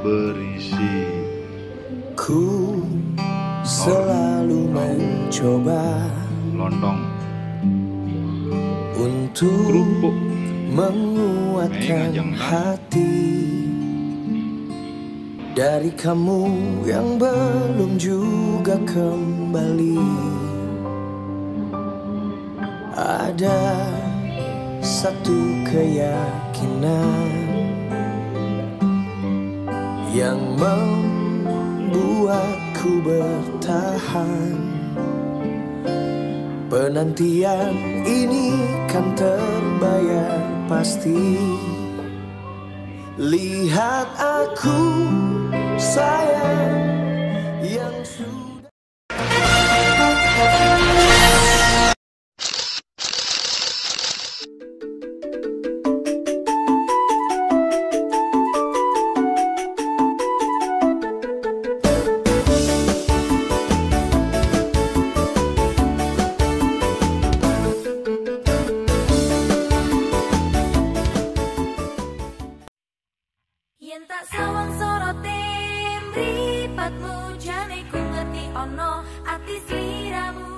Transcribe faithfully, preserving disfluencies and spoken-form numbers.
berisi. Ku selalu mencoba Lontong untuk kerupuk menguatkan hati dari kamu yang belum juga kembali. Ada satu keyakinan yang membuatku bertahan. Penantian ini kan terbayar pasti. Lihat aku sayang yang sudah. Yen tak sawang sorote mripatmu jane ku ngerti ono ati sliramu.